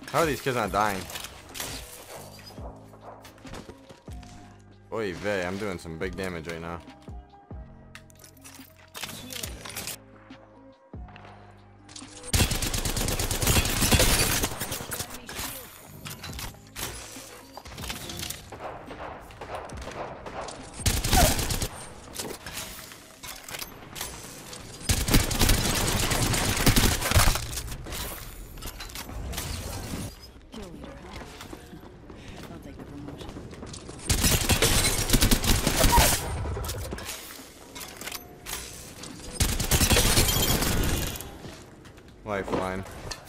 How are these kids not dying? Oy vey, I'm doing some big damage right now. Lifeline.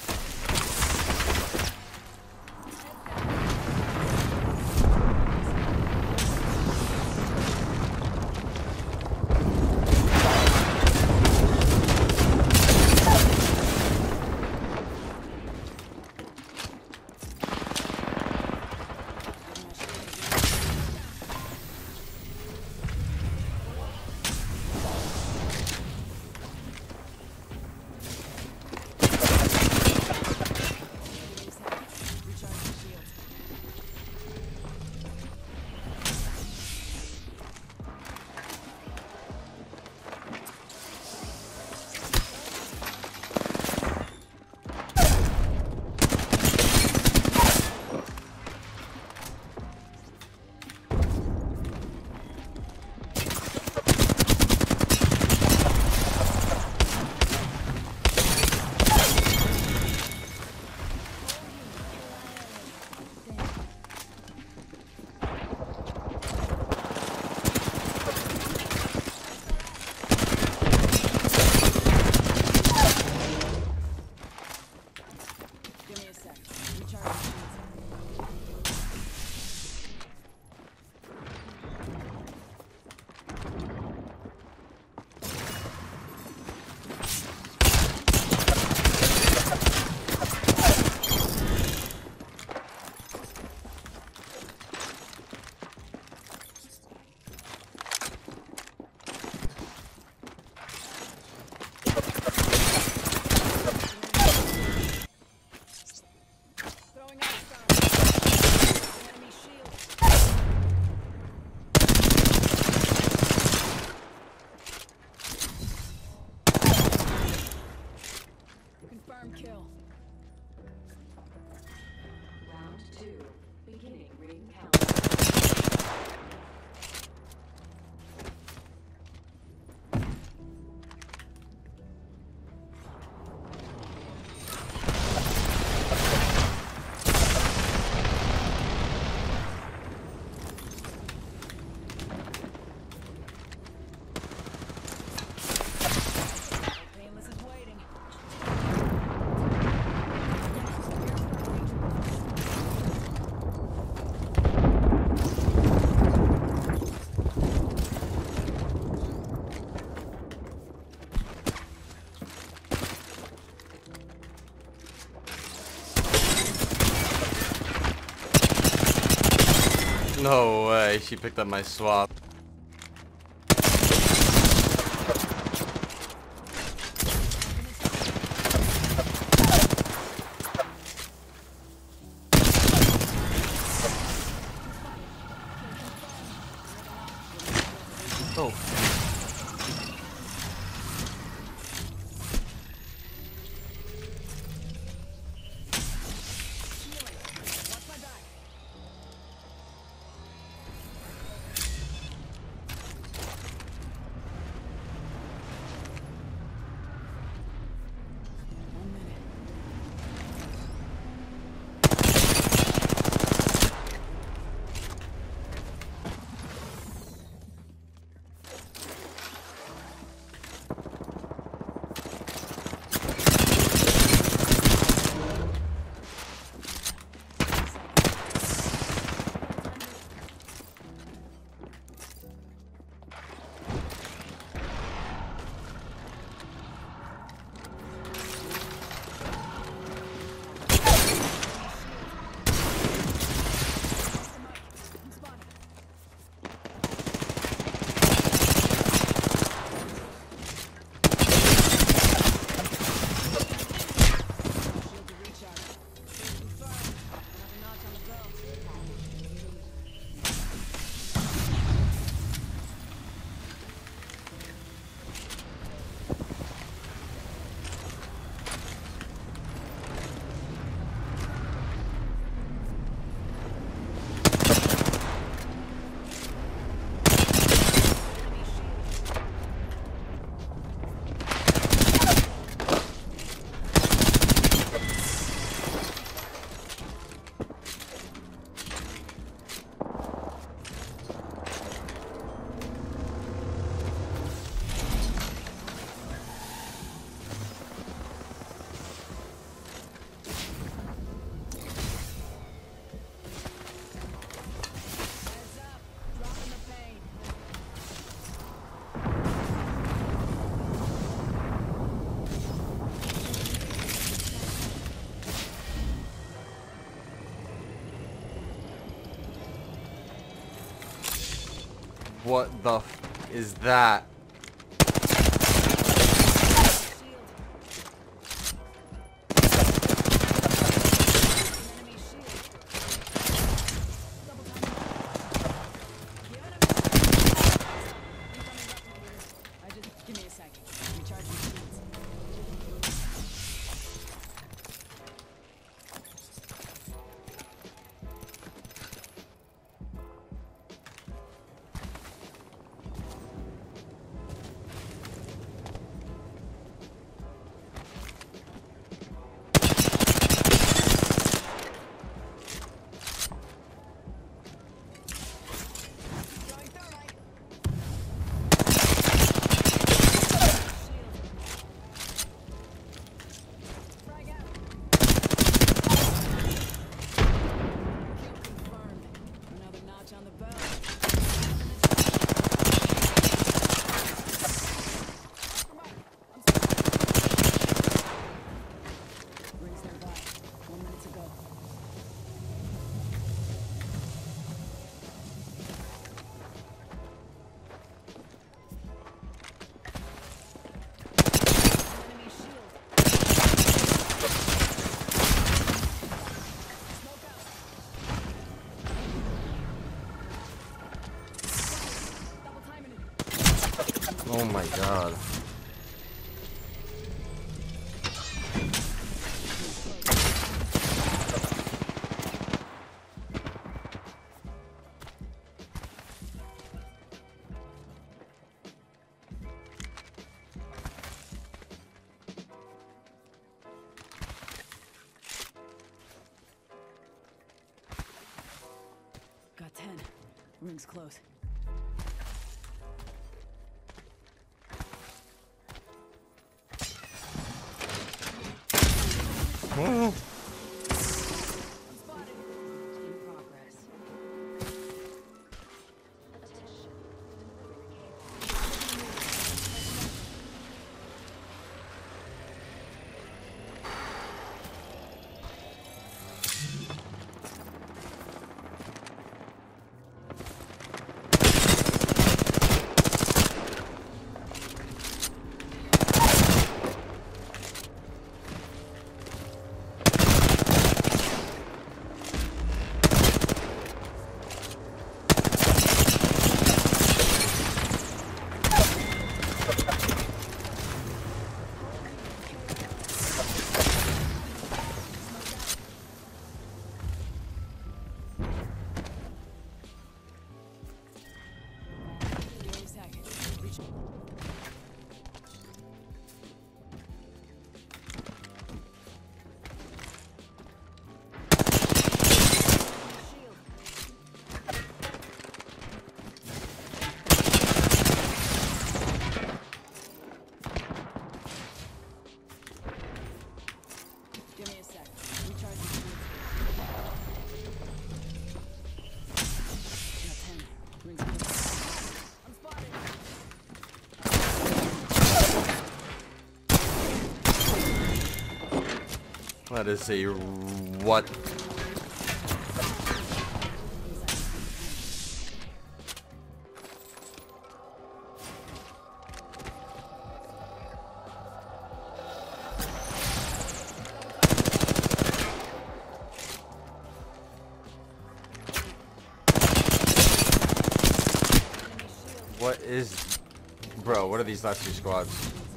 Kill. Round 2. Beginning ring count. Painless is waiting. No way, she picked up my swap. Oh. Watch my back. What the f is that? Enemy shield. Double time. Give me a sec. Recharging shields. Another notch on the bow. Rings nearby. 1 minute to go. Enemy shield. Smoke out. Double timing it. Oh my god. Got 10. Rings close. Oh. Spotted. In progress. Give me a second. Reach. Shield. Give me a sec. Recharging shields. Got 10. Rings close. I'm spotted. That is a what? What is, bro? What are these last two squads?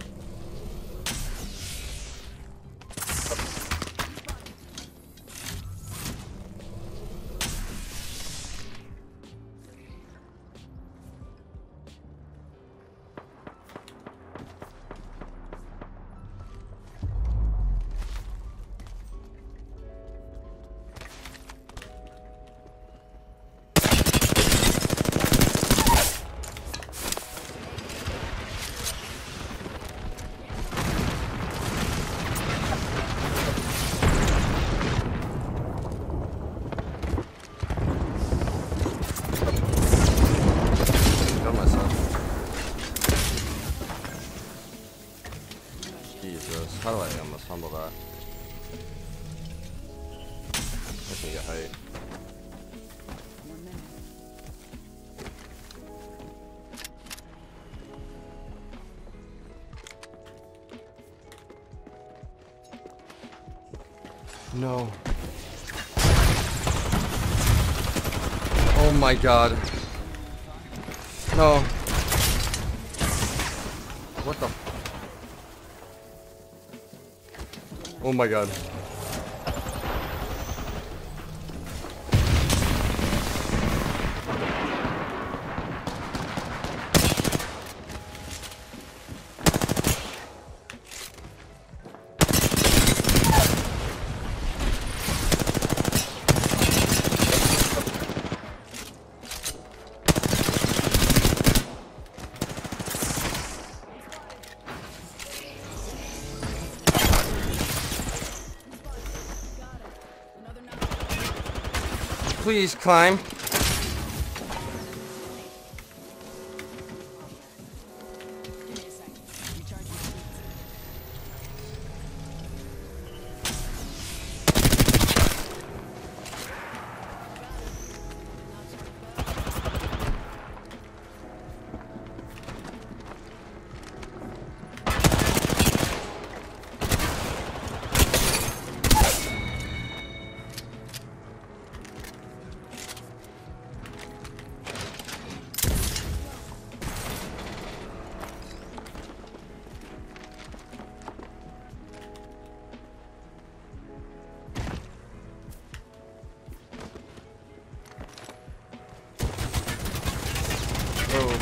Kill myself. Jesus, how do I almost fumble that? Let's get height. 1 minute. no. Oh my god. No. What the? Oh my god. Please climb. Give me a second. Recharge my shields. Oh.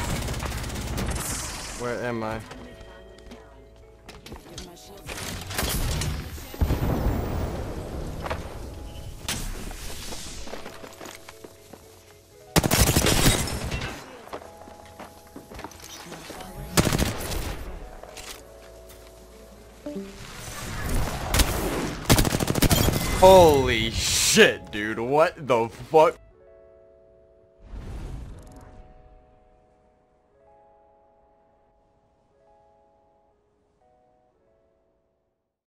Where am I? Give my shields. Holy shit, dude. What the fuck?